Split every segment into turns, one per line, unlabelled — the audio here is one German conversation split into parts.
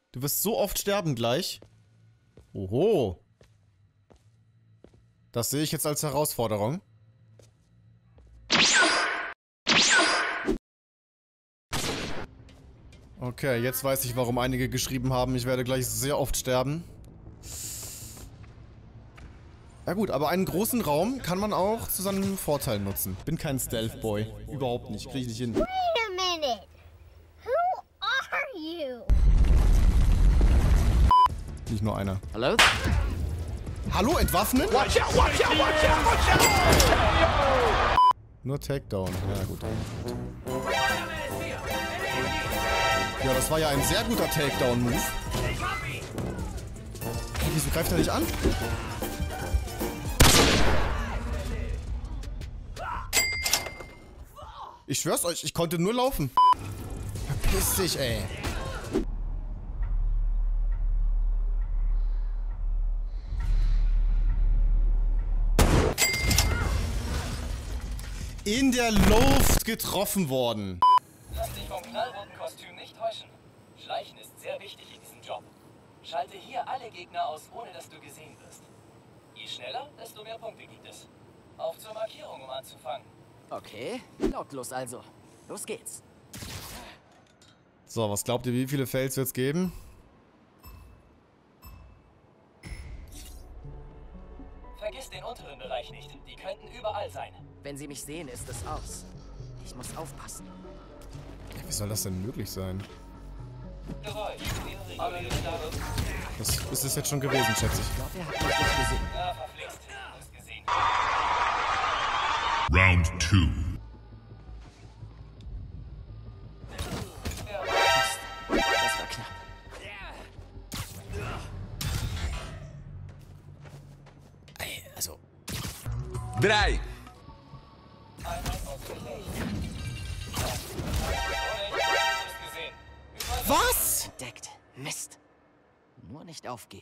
Du wirst so oft sterben gleich. Oho. Das sehe ich jetzt als Herausforderung. Okay, jetzt weiß ich, warum einige geschrieben haben, ich werde gleich sehr oft sterben. Ja gut, aber einen großen Raum kann man auch zu seinem Vorteil nutzen. Bin kein Stealth-Boy. Überhaupt nicht. Krieg ich nicht hin.
Wait a minute. Who are you?
Nicht nur einer.
Hallo?
Hallo, entwaffnen?
Watch out, watch out, watch out, watch out!
Nur Takedown. Ja gut. Ja, das war ja ein sehr guter Takedown-Move. Hey, wieso greift er dich an? Ich schwör's euch, ich konnte nur laufen. Verpiss dich, ey. In der Luft getroffen worden.
Lass dich vom Knallrotenkostüm nicht täuschen. Schleichen ist sehr wichtig in diesem Job. Schalte hier alle Gegner aus, ohne dass du gesehen wirst. Je schneller, desto mehr Punkte gibt es. Auf zur Markierung, um anzufangen.
Okay, lautlos also. Los geht's.
So, was glaubt ihr, wie viele Fails wird's geben?
Vergiss den unteren Bereich nicht. Die könnten überall sein.
Wenn sie mich sehen, ist es aus. Ich muss aufpassen.
Ja, wie soll das denn möglich sein?
Geräusch.
Das ist es jetzt schon gewesen, schätze ich.
Ich glaube, er hat mich nicht gesehen.
Ja, verflixt. Du hast gesehen.
Round 2.
Das war knapp.
Ey, also.
3.
Was?
Entdeckt. Mist. Nur nicht aufgeben.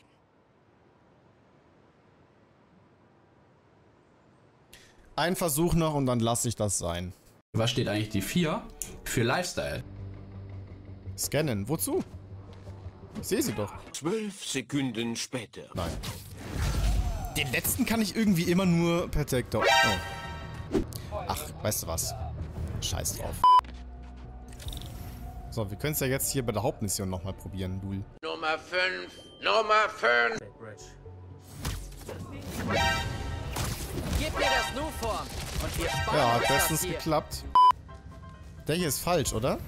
Ein Versuch noch und dann lasse ich das sein.
Was steht eigentlich die 4? Für Lifestyle.
Scannen. Wozu? Ich sehe sie doch.
12 Sekunden später.
Nein. Den letzten kann ich irgendwie immer nur per Takedown. Oh. Ach, weißt du was? Scheiß drauf. So, wir können es ja jetzt hier bei der Hauptmission nochmal probieren, Lul.
Nummer 5. Nummer 5.
Gib mir das Nu-Form und wir sparen
Ja,
uns
hat
das
bestens
hier.
geklappt. Der hier ist falsch, oder?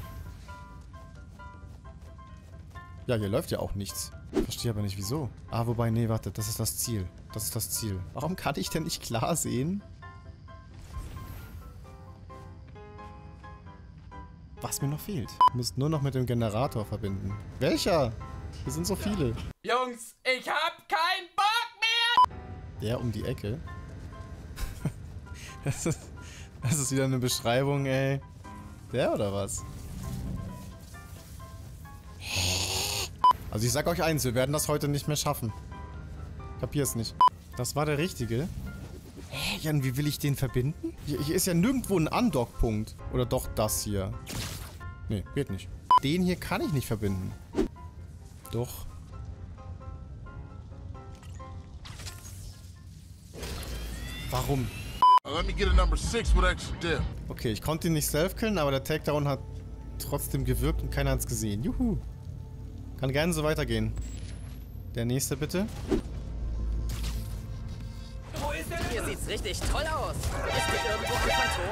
Ja, hier läuft ja auch nichts. Verstehe aber nicht, wieso. Ah, wobei, nee, warte, das ist das Ziel. Das ist das Ziel. Warum kann ich denn nicht klar sehen, was mir noch fehlt? Ich muss nur noch mit dem Generator verbinden. Welcher? Hier sind so viele.
Jungs, ich hab keinen Bock mehr!
Der um die Ecke. Das ist wieder eine Beschreibung, ey. Der oder was? Also ich sag euch eins, wir werden das heute nicht mehr schaffen. Kapier's nicht. Das war der richtige. Hä, Jan, wie will ich den verbinden? Hier ist ja nirgendwo ein Undock-Punkt. Oder doch das hier. Nee, geht nicht. Den hier kann ich nicht verbinden. Doch. Warum?
Let me get a number 6 with extra dip.
Okay, ich konnte ihn nicht self-killen, aber der Takedown hat trotzdem gewirkt und keiner hat's gesehen. Juhu. Kann gerne so weitergehen. Der nächste bitte.
Hier sieht's richtig toll aus. Ist hier irgendwo ein Phantom?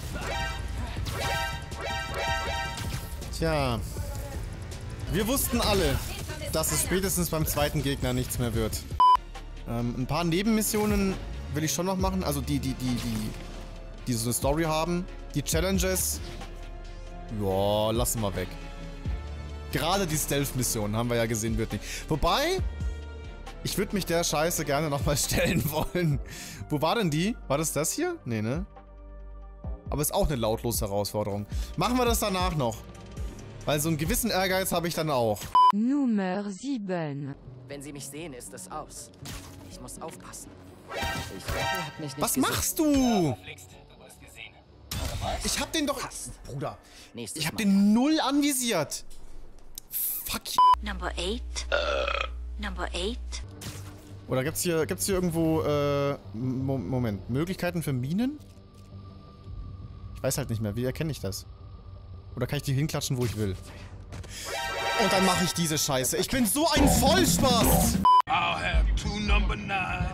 Tja. Wir wussten alle, dass es spätestens beim zweiten Gegner nichts mehr wird. Ein paar Nebenmissionen will ich schon noch machen. Also die so eine Story haben. Die Challenges. Ja, lassen wir weg. Gerade die Stealth-Mission, haben wir ja gesehen, wird nicht. Wobei, ich würde mich der Scheiße gerne nochmal stellen wollen. Wo war denn die? War das hier? Nee, ne? Aber ist auch eine lautlose Herausforderung. Machen wir das danach noch. Weil so einen gewissen Ehrgeiz habe ich dann auch.
Nummer 7.
Wenn sie mich sehen, ist es aus. Ich muss aufpassen. Ich glaube, er hat mich nicht
Was
gesehen.
machst du?
Verflixt. Du wirst gesehen.
Ich hab den doch... Bruder,
Nächstes
ich hab
Mal.
den null anvisiert. Fuck you.
Number 8. Number 8.
Oder gibt's hier irgendwo, Moment, Möglichkeiten für Minen? Ich weiß halt nicht mehr, wie erkenne ich das? Oder kann ich die hinklatschen, wo ich will? Und dann mache ich diese Scheiße. Ich bin so ein Vollspaß!
I'll have 2 number 9.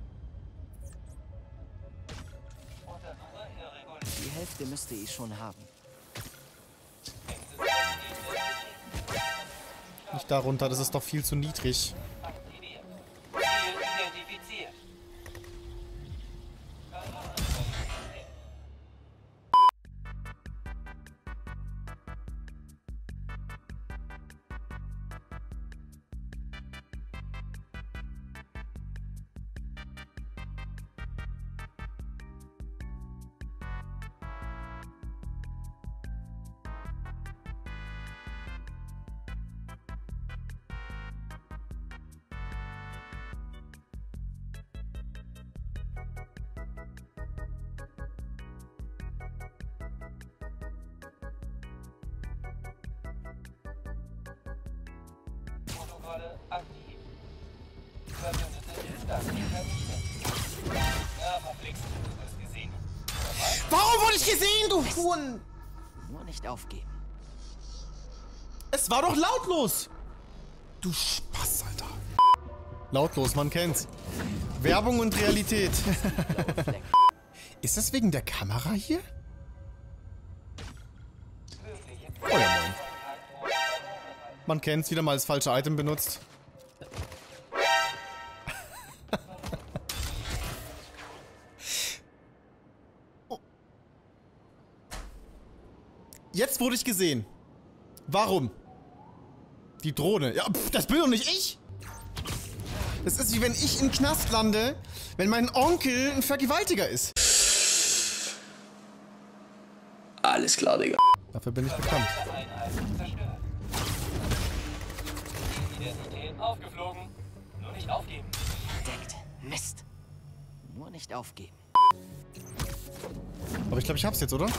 Die Hälfte müsste ich schon haben.
Nicht darunter, das ist doch viel zu niedrig.
Aktiviert. Ziel identifiziert. Protokolle aktiv. Verbündete Instanz vernichtet. Ja, verflixt, du wirst gesehen.
Warum wurde ich gesehen, du Huhn?
Nur nicht aufgeben.
Es war doch lautlos! Du Spaß, Alter. Lautlos, man kennt's. Werbung und Realität. Ist das wegen der Kamera hier? Oh ja, moin. Man kennt's, wieder mal das falsche Item benutzt. Oh. Jetzt wurde ich gesehen. Warum? Die Drohne. Ja, pff, das bin doch nicht ich. Das ist wie wenn ich im Knast lande, wenn mein Onkel ein Vergewaltiger ist.
Alles klar, Digga.
Dafür bin ich bekannt.
Einheiten zerstört. Identität aufgeflogen. Nur nicht aufgeben.
Entdeckt. Mist. Nur nicht aufgeben.
Aber ich glaube, ich hab's jetzt, oder?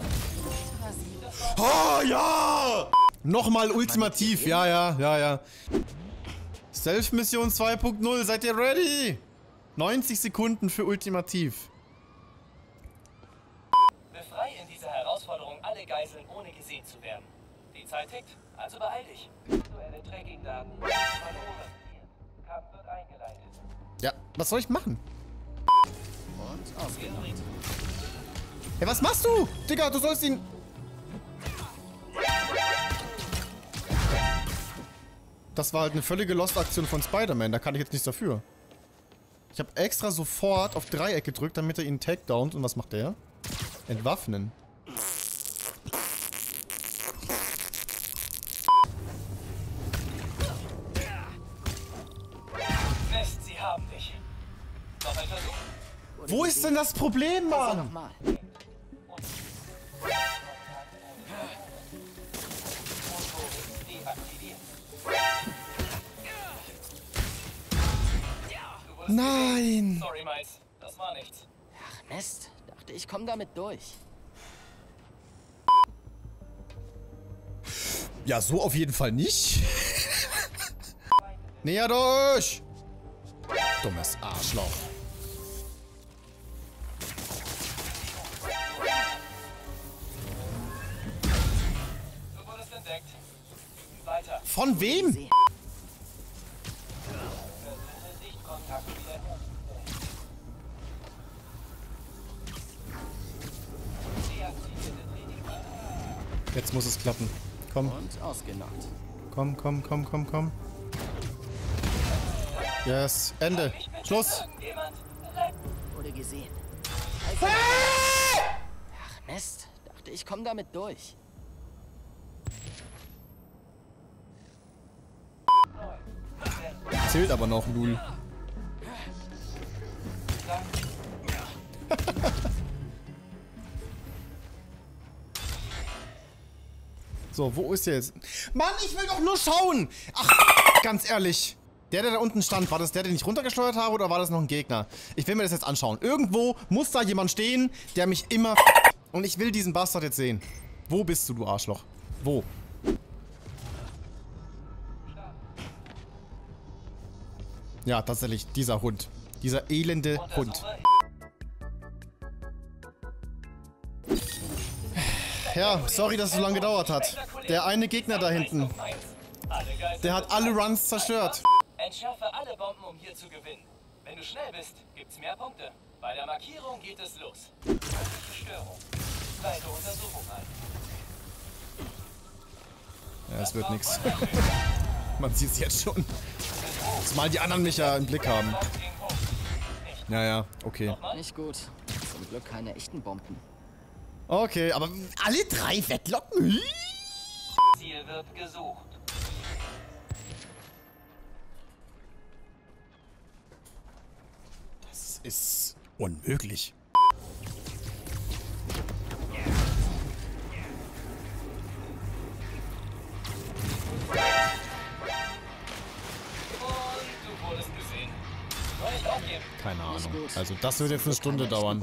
Oh, ja! Nochmal ultimativ. Ja. Self-Mission 2.0. Seid ihr ready? 90 Sekunden für ultimativ.
Befreie in dieser Herausforderung alle Geiseln, ohne gesehen zu werden. Die Zeit tickt, also beeil dich. Aktuelle Tracking-Daten verloren. Kampf wird eingeleitet.
Ja, was soll ich machen?
Und ausgenockt.
Hey, was machst du? Digga, du sollst ihn... Das war halt eine völlige Lost-Aktion von Spider-Man, da kann ich jetzt nichts dafür. Ich habe extra sofort auf Dreieck gedrückt, damit er ihn takedownt. Und was macht der? Entwaffnen.
Mist, sie haben dich. Noch ein Versuch.
Wo ist denn das Problem, Mann?
Nochmal.
Deaktiviert.
Nein!
Sorry, Miles. Das war nichts.
Ach Mist. Dachte, ich komme damit durch.
Ja, so auf jeden Fall nicht. Näher durch! Dummes Arschloch.
Du wurdest entdeckt. Weiter.
Von wem?
Sehen.
Sichtkontakt wieder. Deaktivierte Training.
Jetzt muss es klappen. Komm,
Und ausgenockt.
komm. Yes, Ende. Schluss.
Jemand?
Wurde gesehen. Ach Mist. Dachte, ich komme damit durch.
Zählt aber noch, Lul. So, wo ist der jetzt? Mann, ich will doch nur schauen! Ach, ganz ehrlich. Der da unten stand, war das der, den ich runtergesteuert habe, oder war das noch ein Gegner? Ich will mir das jetzt anschauen. Irgendwo muss da jemand stehen, der mich immer... Und ich will diesen Bastard jetzt sehen. Wo bist du, du Arschloch? Wo? Ja, tatsächlich, dieser Hund. Dieser elende Hund. Ja, sorry, dass es so lange gedauert hat. Der eine Gegner da hinten, der hat alle Runs zerstört.
Entschärfe alle Bomben, um hier zu gewinnen. Wenn du schnell bist, gibt's mehr Punkte. Bei der Markierung geht es los. Störung. Leite Untersuchung ein.
Ja, es wird nichts. Man sieht es jetzt schon. Zumal die anderen mich ja im Blick haben. Ja, okay.
Nicht gut. Zum Glück keine echten Bomben.
Okay, aber alle 3 weglocken?
Ziel wird gesucht.
Das ist unmöglich. Keine Ahnung. Also das wird jetzt eine Stunde dauern.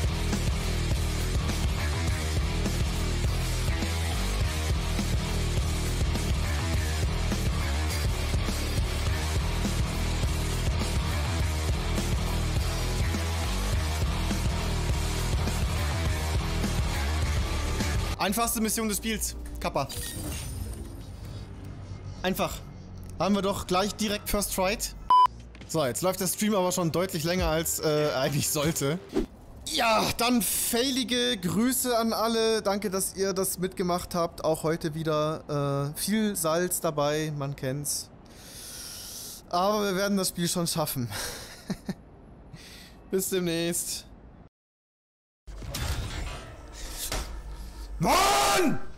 Einfachste Mission des Spiels. Kappa. Einfach. Haben wir doch gleich direkt First Fright. So, jetzt läuft der Stream aber schon deutlich länger als eigentlich sollte. Ja, dann failige Grüße an alle. Danke, dass ihr das mitgemacht habt. Auch heute wieder viel Salz dabei, man kennt's. Aber wir werden das Spiel schon schaffen. Bis demnächst. Mann!